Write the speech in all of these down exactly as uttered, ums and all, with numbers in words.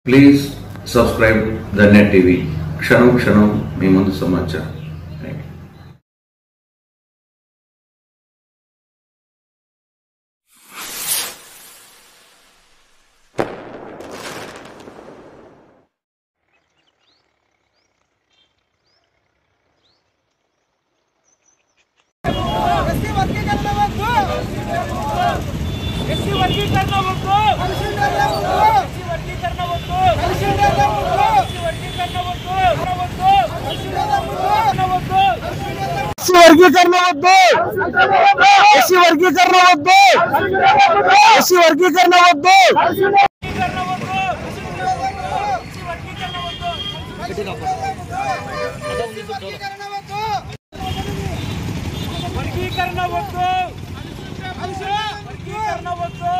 Please subscribe the net TV. క్షణం క్షణం మీ ముందు సమాచారం. वर्गीकरण वद्दु एस्सी वर्गीकरण वद्दु एस्सी वर्गीकरण वद्दु वर्गीकरण वद्दु वर्गीकरण वद्दु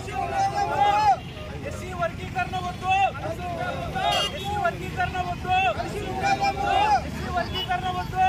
एस्सी वर्गीकरण वद्दु एस्सी वर्गीकरण वद्दु एस्सी वर्गीकरण वद्दु.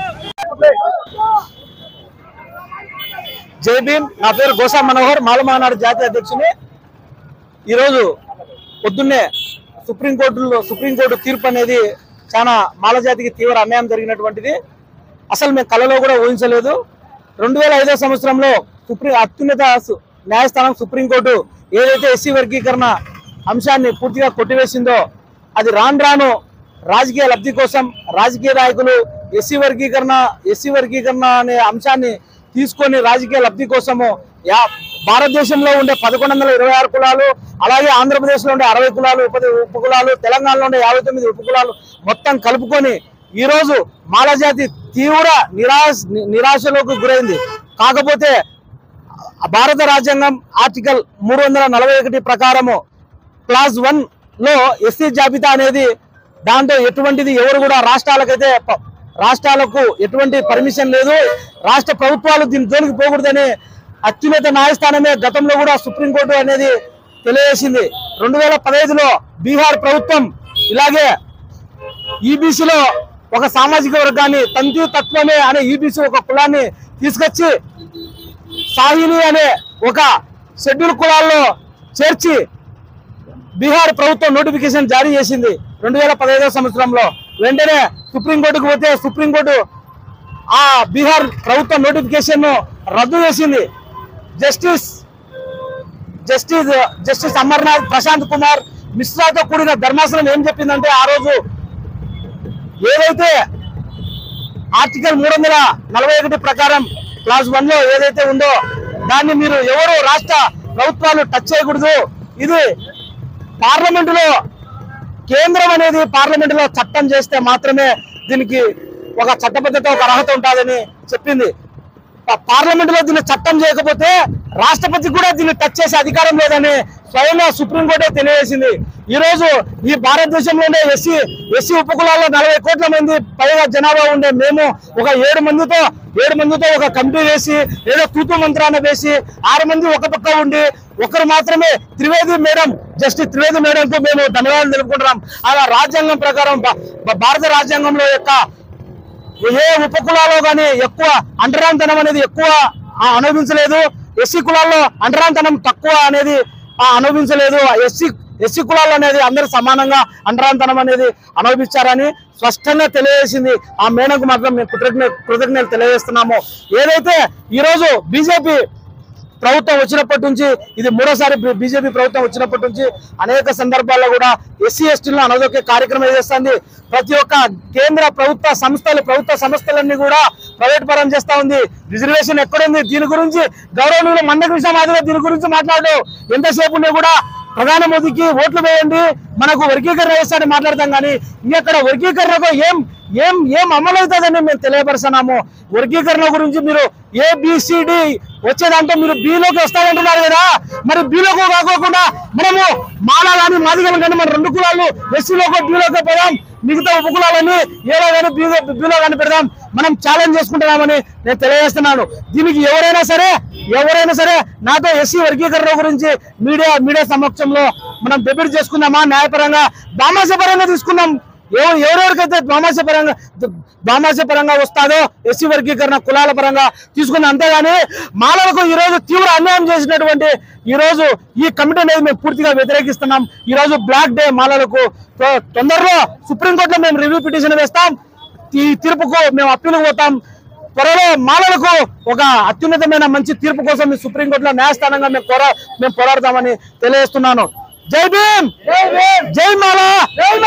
జై భీమ్. నా పేరు గోసా మనోహర్, మాలమానాడు జాతీయ అధ్యక్షుని. ఈరోజు పొద్దున్నే సుప్రీంకోర్టులో సుప్రీంకోర్టు తీర్పు అనేది చాలా మాలజాతికి తీవ్ర అన్యాయం జరిగినటువంటిది. అసలు మేము కళలో కూడా ఊహించలేదు. రెండు వేల ఐదో సంవత్సరంలో సుప్రీం అత్యున్నత న్యాయస్థానం సుప్రీంకోర్టు ఏదైతే ఎస్సీ వర్గీకరణ అంశాన్ని పూర్తిగా కొట్టివేసిందో అది రాను రాను రాజకీయ లబ్ధి కోసం రాజకీయ నాయకులు ఎస్సీ వర్గీకరణ ఎస్సీ వర్గీకరణ అనే అంశాన్ని తీసుకొని రాజకీయ లబ్ధి కోసము యా భారతదేశంలో ఉండే పదకొండు వందల ఇరవై ఆరు కులాలు, అలాగే ఆంధ్రప్రదేశ్లో ఉండే అరవై కులాలు ఉప ఉపకులాలు, తెలంగాణలో ఉండే యాభై తొమ్మిది ఉపకులాలు మొత్తం కలుపుకొని ఈరోజు మాలజాతి తీవ్ర నిరాశ నిరాశలోకి గురైంది. కాకపోతే భారత రాజ్యాంగం ఆర్టికల్ మూడు వందల నలభై ఒకటి ప్రకారము క్లాస్ వన్ లో ఎస్సీ జాబితా అనేది దాంతో ఎటువంటిది ఎవరు కూడా రాష్ట్రాలకైతే రాష్ట్రాలకు ఎటువంటి పర్మిషన్ లేదు, రాష్ట్ర ప్రభుత్వాలు దీని జోలికి పోకూడదని అత్యున్నత న్యాయస్థానమే గతంలో కూడా సుప్రీంకోర్టు అనేది తెలియజేసింది. రెండు వేల పదహైదులో బీహార్ ప్రభుత్వం ఇలాగే ఈబీసీలో ఒక సామాజిక వర్గాన్ని తంతి తత్వమే అనే ఈబీసీ ఒక కులాన్ని తీసుకొచ్చి సాహిని అనే ఒక షెడ్యూల్ కులాల్లో చేర్చి బీహార్ ప్రభుత్వం నోటిఫికేషన్ జారీ చేసింది రెండు వేల పదహైదో సంవత్సరంలో. వెంటనే సుప్రీంకోర్టుకు పోతే సుప్రీంకోర్టు ఆ బీహార్ ప్రభుత్వ నోటిఫికేషన్ ను రద్దు చేసింది. Justice justice justice Amarnath Prashant Kumar మిశ్రాతో కూడిన ధర్మాసనం ఏం చెప్పిందంటే, ఆ రోజు ఏదైతే ఆర్టికల్ మూడు వందల నలభై ఒకటి ప్రకారం క్లాస్ వన్ లో ఏదైతే ఉందో దాన్ని మీరు ఎవరు రాష్ట్ర ప్రభుత్వాలు టచ్ చేయకూడదు. ఇది పార్లమెంటులో కేంద్రం అనేది పార్లమెంటులో చట్టం చేస్తే మాత్రమే దీనికి ఒక చట్టబద్ధత ఒక అర్హత ఉంటుందని చెప్పింది. పార్లమెంటులో దీన్ని చట్టం చేయకపోతే రాష్ట్రపతి కూడా దీన్ని టచ్ చేసే అధికారం లేదని స్వయంగా సుప్రీంకోర్టే తెలియజేసింది. ఈ రోజు ఈ భారతదేశంలోనే ఎస్సీ ఎస్సీ ఉపకులాల్లో నలభై కోట్ల మంది పైగా జనాభా ఉండే మేము ఒక ఏడు మందితో ఏడు మందితో ఒక కమిటీ వేసి ఏదో తూతు మంత్రాన్ని వేసి ఆరు మంది ఒక పక్క ఉండి ఒకరు మాత్రమే త్రివేది మేడం జస్టిస్ త్రివేది మేడంకు మేము ధన్యవాదాలు తెలుపుకుంటున్నాం. అలా రాజ్యాంగం ప్రకారం భారత రాజ్యాంగంలో యొక్క ఏ ఉపకులాల్లో కానీ ఎక్కువ అంటరాంతనం అనేది ఎక్కువ అనుభవించలేదు, ఎస్సీ కులాల్లో అంటరాంతనం తక్కువ అనేది అనుభవించలేదు. ఎస్సీ ఎస్సీ కులాలు అనేది అందరూ సమానంగా అంటరాంతనం అనేది అనుభవించారని స్పష్టంగా తెలియజేసింది. ఆ మేడంకు మాత్రం మేము కృతజ్ఞ కృతజ్ఞతలు తెలియజేస్తున్నాము. ఏదైతే ఈరోజు బీజేపీ ప్రభుత్వం వచ్చినప్పటి నుంచి ఇది మూడోసారి బీజేపీ ప్రభుత్వం వచ్చినప్పటి నుంచి అనేక సందర్భాల్లో కూడా ఎస్సీ ఎస్టీలను అనదొక్కే కార్యక్రమం చేస్తుంది. ప్రతి ఒక్క కేంద్ర ప్రభుత్వ సంస్థలు ప్రభుత్వ సంస్థలన్నీ కూడా ప్రైవేట్ పరం చేస్తా ఉంది. రిజర్వేషన్ ఎక్కడుంది? దీని గురించి గౌరవనీయులు మందకృష్ణ మాదిరి దీని గురించి మాట్లాడు ఎంతసేపు ఉన్నా కూడా ప్రధాని మోదీకి ఓట్లు వేయండి, మనకు వర్గీకరణ చేస్తాడని మాట్లాడతాం. కానీ ఇక్కడ వర్గీకరణకు ఏం ఏం ఏం అమలు అవుతుందని మేము తెలియపరుస్తున్నాము. వర్గీకరణ గురించి మీరు ఏబిసిడి వచ్చేదంటే మీరు బీలోకి వస్తారంటున్నారు కదా, మరి బీలోకి కాకోకుండా మనము మాలా కానీ మాదిగలు కానీ మన రెండు కులాలు ఎస్సీలోకి బీలోకి పోదాం, మిగతా ఉపకులాలని ఏదో కానీ బీలో బీలో కానీ పెడదాం, మనం ఛాలెంజ్ చేసుకుంటున్నామని నేను తెలియజేస్తున్నాను. దీనికి ఎవరైనా సరే ఎవరైనా సరే నాతో ఎస్సీ వర్గీకరణ గురించి మీడియా మీడియా సమక్షంలో మనం డిబేట్ చేసుకుందామా, న్యాయపరంగా దామాసపరంగా తీసుకుందాం. ఎవ ఎవరెవరికైతే ద్వామాస్య పరంగా ద్వామాస్య పరంగా వస్తాదో ఎస్సీ వర్గీకరణ కులాల పరంగా తీసుకుంది. అంతేగాని మాలలకు ఈ రోజు తీవ్ర అన్యాయం చేసినటువంటి ఈ రోజు ఈ కమిటీ అనేది మేము పూర్తిగా వ్యతిరేకిస్తున్నాం. ఈ రోజు బ్లాక్ డే మాలలకు. తొందరలో సుప్రీంకోర్టులో మేము రివ్యూ పిటిషన్ వేస్తాం. ఈ తీర్పుకు మేము అప్పీలుకు పోతాం. త్వరలో మాలలకు ఒక అత్యున్నతమైన మంచి తీర్పు కోసం ఈ సుప్రీంకోర్టులో న్యాయస్థానంగా మేము పోరా మేము పోరాడతామని తెలియజేస్తున్నాను. జై భీమ్, జై మాల.